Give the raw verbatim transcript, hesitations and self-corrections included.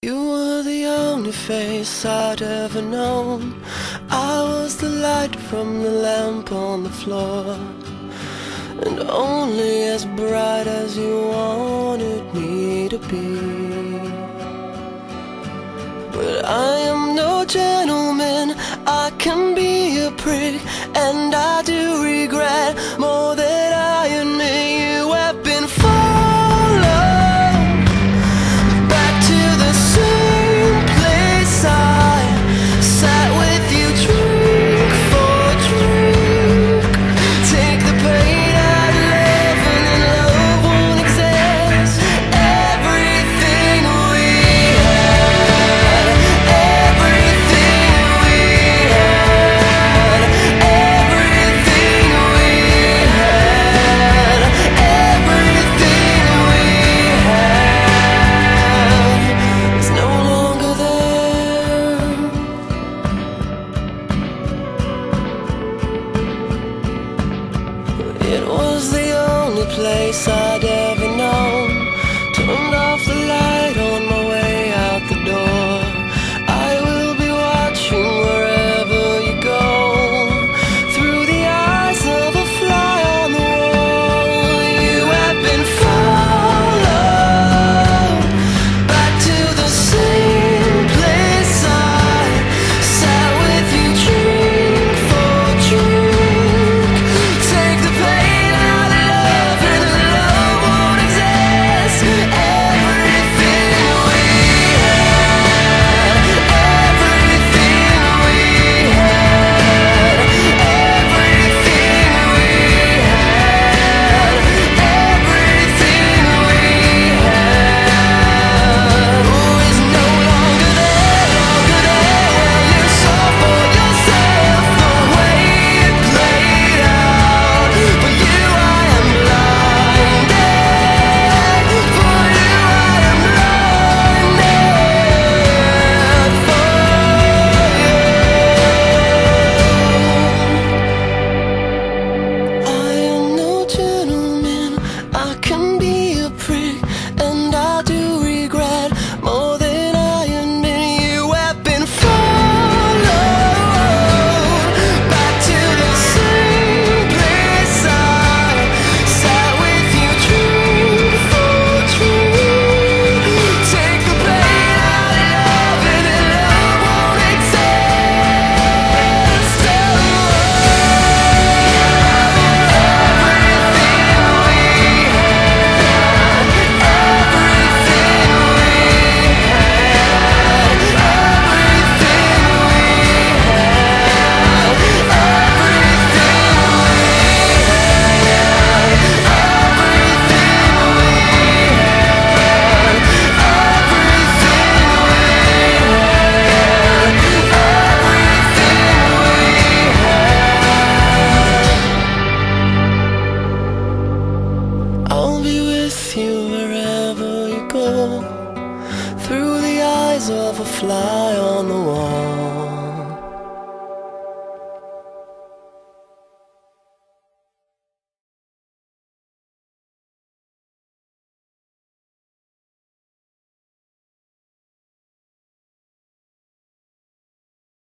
You were the only face I'd ever known. I was the light from the lamp on the floor, and only as bright as you wanted me to be. But I am no gentleman, I can be a prick, and I do regret more that I admit. You have been followed back to the same place I sat with you, drink for drink. Take the pain out of love, and then love won't exist. Everything we had, everything we had, everything we had, everything we had is no longer there. It was the only place I'd ever